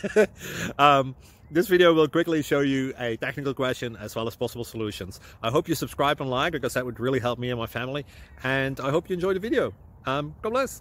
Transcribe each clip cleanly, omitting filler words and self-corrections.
This video will quickly show you a technical question as well as possible solutions. I hope you subscribe and like, because that would really help me and my family. And I hope you enjoy the video. God bless.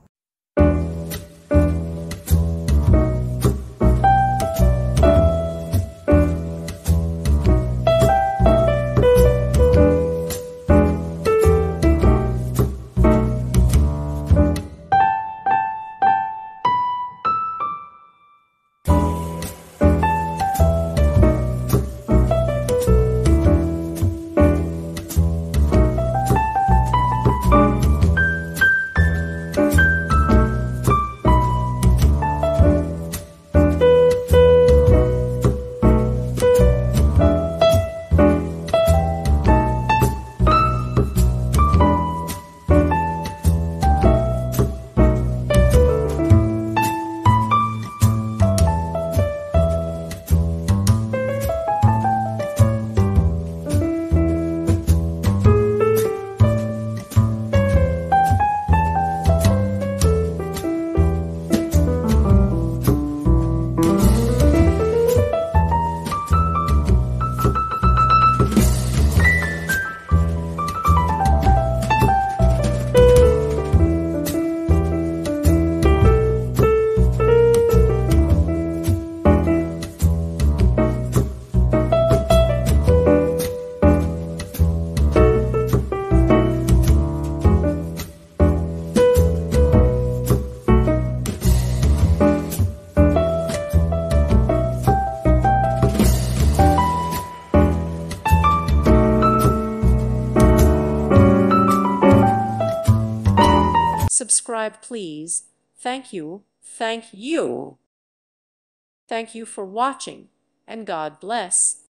Subscribe, please. Thank you. Thank you. Thank you for watching, and God bless.